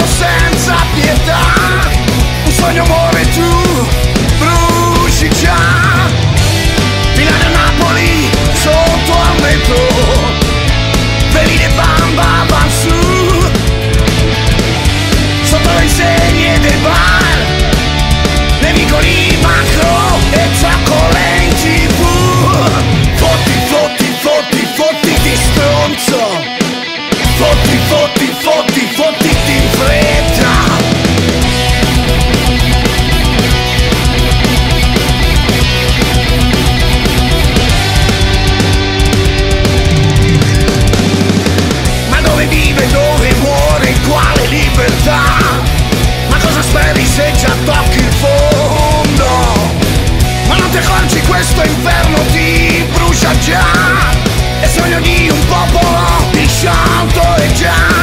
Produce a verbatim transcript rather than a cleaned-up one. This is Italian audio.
senza pietà. Un sogno muore, tu bruci già. Milano e Napoli sotto al metro, veline e bamba van su, sotto le insegne dei bar, nei vicoli macro e zoccole in tv. Fotti, fotti, fotti, fotti di stronzo, fotti, fotti, fotti, fotti di fretta. Ma dove vive, dove muore, quale libertà? Ma cosa speri se già tocchi il fondo? Ma non ti accorgi questo inferno ti brucia già? È sogno di un popolo, il sciolto è già.